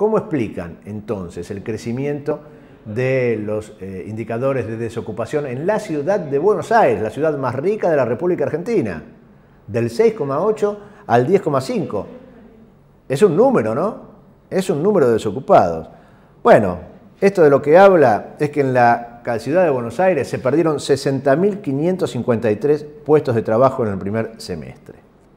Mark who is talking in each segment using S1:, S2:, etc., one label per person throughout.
S1: ¿Cómo explican entonces el crecimiento de los indicadores de desocupación en la ciudad de Buenos Aires, la ciudad más rica de la República Argentina? Del 6,8 al 10,5. Es un número, ¿no? Es un número de desocupados. Bueno, esto de lo que habla es que en la ciudad de Buenos Aires se perdieron 60.553 puestos de trabajo en el primer semestre.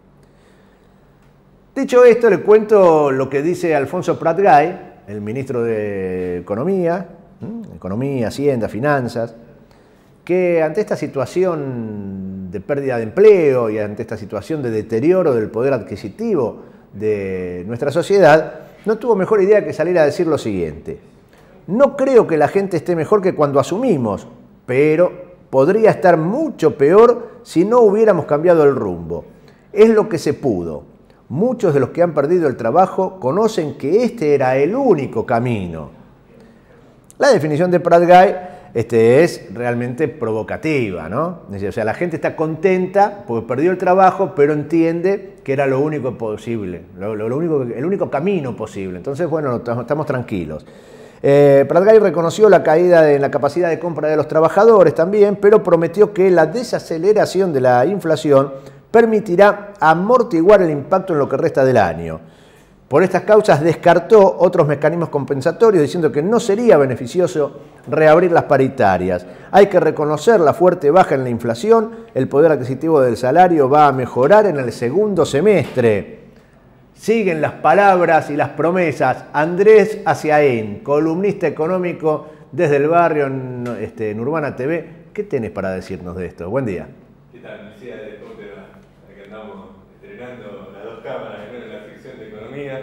S1: Dicho esto, le cuento lo que dice Alfonso Prat-Gay, el ministro de Economía, Hacienda, Finanzas, que ante esta situación de pérdida de empleo y ante esta situación de deterioro del poder adquisitivo de nuestra sociedad, no tuvo mejor idea que salir a decir lo siguiente: no creo que la gente esté mejor que cuando asumimos, pero podría estar mucho peor si no hubiéramos cambiado el rumbo. Es lo que se pudo. Muchos de los que han perdido el trabajo conocen que este era el único camino. La definición de Prat-Gay es realmente provocativa, ¿no? O sea, la gente está contenta porque perdió el trabajo, pero entiende que era lo único posible, el único camino posible. Entonces, bueno, estamos tranquilos. Prat-Gay reconoció la caída en la capacidad de compra de los trabajadores también, pero prometió que la desaceleración de la inflación permitirá amortiguar el impacto en lo que resta del año. Por estas causas descartó otros mecanismos compensatorios, diciendo que no sería beneficioso reabrir las paritarias. Hay que reconocer la fuerte baja en la inflación, el poder adquisitivo del salario va a mejorar en el segundo semestre. Siguen las palabras y las promesas. Andrés Aciaín, columnista económico desde el barrio en Urbana TV. ¿Qué tenés para decirnos de esto? Buen día.
S2: ¿Qué tal, Lucía? ¿Cómo te va? Aquí andamos estrenando las dos cámaras en la sección de economía.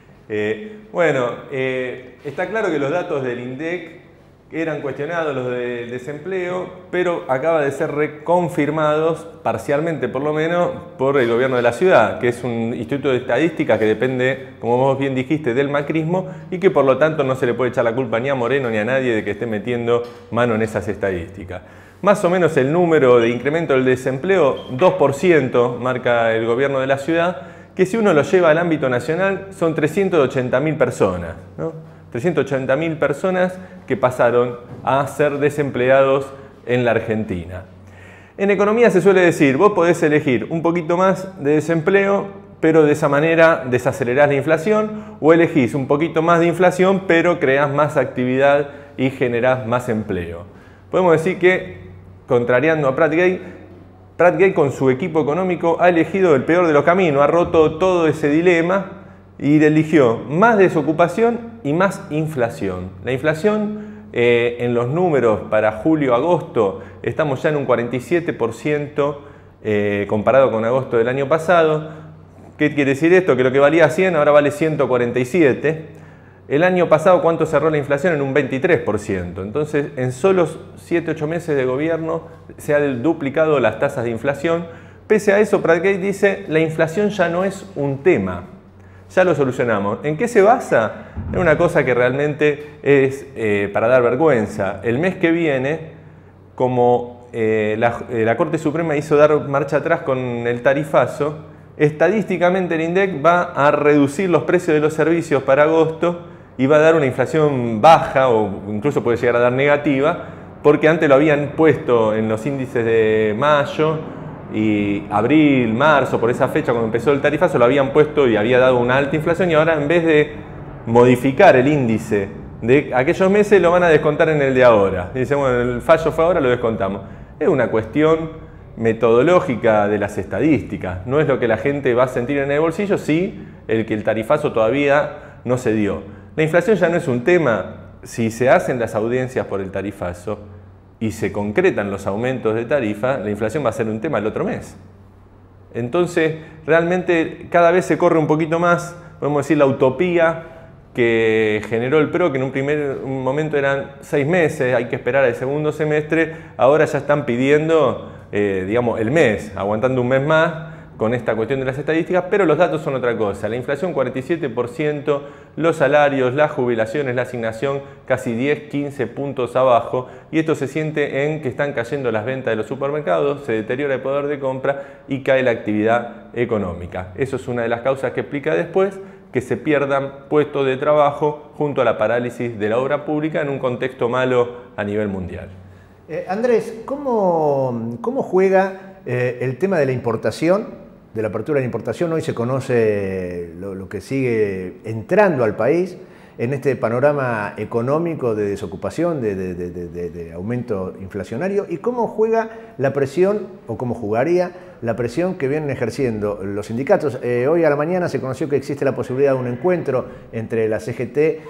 S2: Está claro que los datos del INDEC eran cuestionados, los del desempleo, pero acaba de ser reconfirmados, parcialmente por lo menos, por el gobierno de la ciudad, que es un instituto de estadística que depende, como vos bien dijiste, del macrismo y que por lo tanto no se le puede echar la culpa ni a Moreno ni a nadie de que esté metiendo mano en esas estadísticas. Más o menos el número de incremento del desempleo, 2% marca el gobierno de la ciudad, que si uno lo lleva al ámbito nacional son 380.000 personas, ¿no? 380.000 personas que pasaron a ser desempleados en la Argentina. En economía se suele decir, vos podés elegir un poquito más de desempleo, pero de esa manera desacelerás la inflación, o elegís un poquito más de inflación, pero creás más actividad y generás más empleo. Podemos decir que, contrariando a Prat-Gay con su equipo económico ha elegido el peor de los caminos, ha roto todo ese dilema y eligió más desocupación y más inflación. La inflación en los números para julio-agosto estamos ya en un 47% comparado con agosto del año pasado. ¿Qué quiere decir esto? Que lo que valía 100 ahora vale 147. El año pasado, ¿cuánto cerró la inflación? En un 23%. Entonces, en solo 7-8 meses de gobierno se han duplicado las tasas de inflación. Pese a eso, Prat-Gay dice, la inflación ya no es un tema. Ya lo solucionamos. ¿En qué se basa? En una cosa que realmente es para dar vergüenza. El mes que viene, como la Corte Suprema hizo dar marcha atrás con el tarifazo, estadísticamente el INDEC va a reducir los precios de los servicios para agosto y va a dar una inflación baja o incluso puede llegar a dar negativa, porque antes lo habían puesto en los índices de mayo y abril, marzo, por esa fecha cuando empezó el tarifazo lo habían puesto y había dado una alta inflación, y ahora en vez de modificar el índice de aquellos meses lo van a descontar en el de ahora. Y dicen, bueno, el fallo fue ahora, lo descontamos. Es una cuestión metodológica de las estadísticas, no es lo que la gente va a sentir en el bolsillo, sí el que el tarifazo todavía no se dio. La inflación ya no es un tema si se hacen las audiencias por el tarifazo y se concretan los aumentos de tarifa, la inflación va a ser un tema el otro mes. Entonces, realmente cada vez se corre un poquito más, podemos decir, la utopía que generó el PRO, que en un momento eran 6 meses, hay que esperar al segundo semestre, ahora ya están pidiendo, digamos, el mes, aguantando un mes más con esta cuestión de las estadísticas, pero los datos son otra cosa. La inflación 47%, los salarios, las jubilaciones, la asignación casi 10-15 puntos abajo, y esto se siente en que están cayendo las ventas de los supermercados, se deteriora el poder de compra y cae la actividad económica. Eso es una de las causas que explica después que se pierdan puestos de trabajo junto a la parálisis de la obra pública en un contexto malo a nivel mundial.
S1: Andrés, ¿cómo juega el tema de la importación, de la apertura de la importación? Hoy se conoce lo que sigue entrando al país en este panorama económico de desocupación, de aumento inflacionario, y cómo juega la presión, o cómo jugaría la presión que vienen ejerciendo los sindicatos. Hoy a la mañana se conoció que existe la posibilidad de un encuentro entre la CGT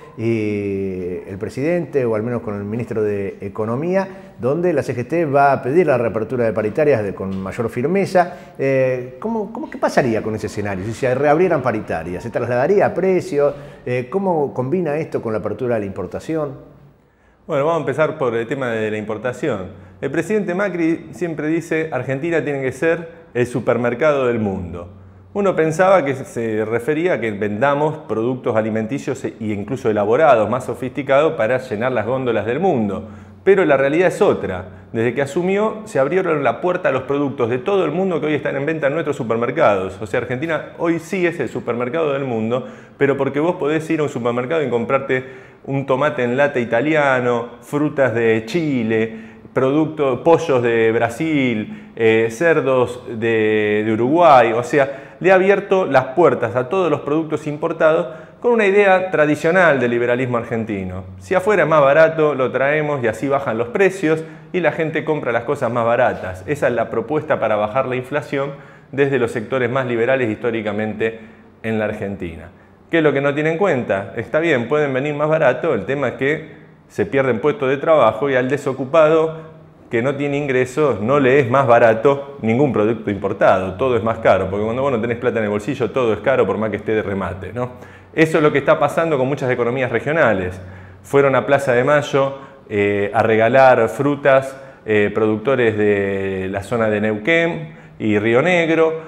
S1: y el presidente, o al menos con el ministro de Economía, donde la CGT va a pedir la reapertura de paritarias con mayor firmeza. ¿Qué pasaría con ese escenario? Si se reabrieran paritarias, ¿se trasladaría a precios? ¿Cómo combina esto con la apertura de la importación?
S2: Bueno, vamos a empezar por el tema de la importación. El presidente Macri siempre dice: Argentina tiene que ser el supermercado del mundo. Uno pensaba que se refería a que vendamos productos alimenticios e incluso elaborados, más sofisticados, para llenar las góndolas del mundo. Pero la realidad es otra. Desde que asumió, se abrieron la puerta a los productos de todo el mundo que hoy están en venta en nuestros supermercados. O sea, Argentina hoy sí es el supermercado del mundo, pero porque vos podés ir a un supermercado y comprarte un tomate en lata italiano, frutas de Chile, pollos de Brasil, cerdos de Uruguay. O sea, le ha abierto las puertas a todos los productos importados con una idea tradicional del liberalismo argentino. Si afuera es más barato, lo traemos y así bajan los precios y la gente compra las cosas más baratas. Esa es la propuesta para bajar la inflación desde los sectores más liberales históricamente en la Argentina. ¿Qué es lo que no tienen en cuenta? Está bien, pueden venir más barato, el tema es que se pierden puestos de trabajo y al desocupado que no tiene ingresos no le es más barato ningún producto importado, todo es más caro, porque cuando vos no tenés plata en el bolsillo todo es caro por más que esté de remate, ¿no? Eso es lo que está pasando con muchas economías regionales. Fueron a Plaza de Mayo a regalar frutas productores de la zona de Neuquén y Río Negro,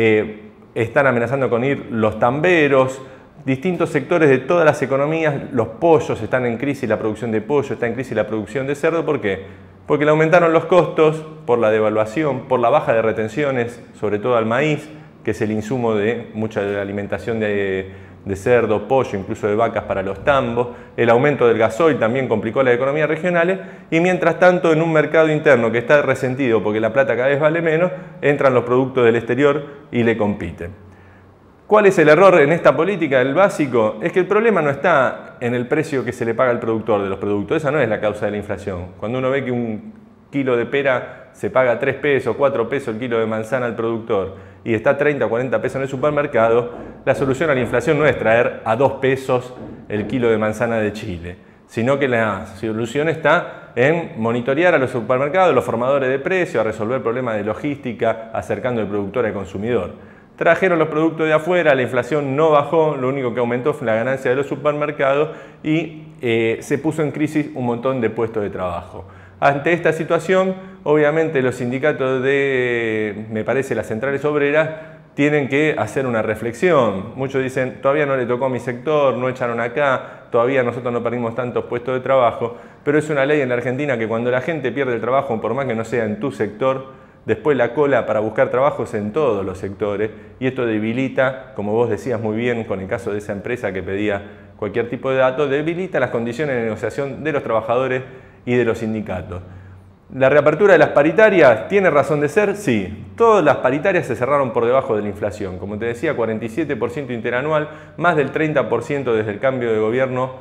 S2: están amenazando con ir los tamberos, distintos sectores de todas las economías. Los pollos están en crisis, la producción de pollo está en crisis, la producción de cerdo. ¿Por qué? Porque le aumentaron los costos por la devaluación, por la baja de retenciones, sobre todo al maíz, que es el insumo de mucha de la alimentación de cerdo, pollo, incluso de vacas para los tambos. El aumento del gasoil también complicó las economías regionales y mientras tanto en un mercado interno que está resentido porque la plata cada vez vale menos, entran los productos del exterior y le compiten. ¿Cuál es el error en esta política? El básico es que el problema no está en el precio que se le paga al productor de los productos. Esa no es la causa de la inflación. Cuando uno ve que un kilo de pera se paga 3 pesos, 4 pesos el kilo de manzana al productor y está 30 o 40 pesos en el supermercado, la solución a la inflación no es traer a 2 pesos el kilo de manzana de Chile, sino que la solución está en monitorear a los supermercados, los formadores de precios, a resolver problemas de logística, acercando el productor al consumidor. Trajeron los productos de afuera, la inflación no bajó, lo único que aumentó fue la ganancia de los supermercados y se puso en crisis un montón de puestos de trabajo. Ante esta situación, obviamente los sindicatos de, me parece, las centrales obreras, tienen que hacer una reflexión. Muchos dicen, todavía no le tocó a mi sector, no echaron acá, todavía nosotros no perdimos tantos puestos de trabajo, pero es una ley en la Argentina que cuando la gente pierde el trabajo, por más que no sea en tu sector, después la cola para buscar trabajos en todos los sectores y esto debilita, como vos decías muy bien con el caso de esa empresa que pedía cualquier tipo de dato, debilita las condiciones de negociación de los trabajadores y de los sindicatos. ¿La reapertura de las paritarias tiene razón de ser? Sí. Todas las paritarias se cerraron por debajo de la inflación. Como te decía, 47% interanual, más del 30% desde el cambio de gobierno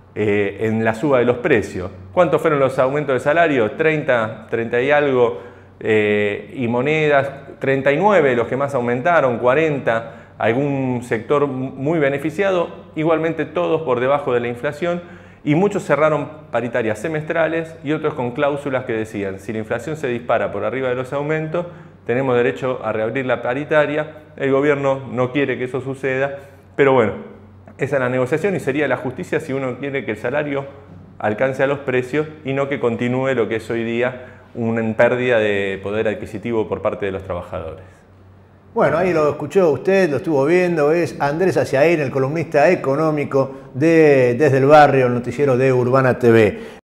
S2: en la suba de los precios. ¿Cuántos fueron los aumentos de salario? 30 y algo. Y monedas, 39 los que más aumentaron, 40, algún sector muy beneficiado, igualmente todos por debajo de la inflación y muchos cerraron paritarias semestrales y otros con cláusulas que decían si la inflación se dispara por arriba de los aumentos tenemos derecho a reabrir la paritaria. El gobierno no quiere que eso suceda, pero bueno, esa es la negociación y sería la justicia si uno quiere que el salario alcance a los precios y no que continúe lo que es hoy día una pérdida de poder adquisitivo por parte de los trabajadores.
S1: Bueno, ahí lo escuchó usted, lo estuvo viendo, es Andrés Aciaín, el columnista económico de Desde el Barrio, el noticiero de Urbana TV.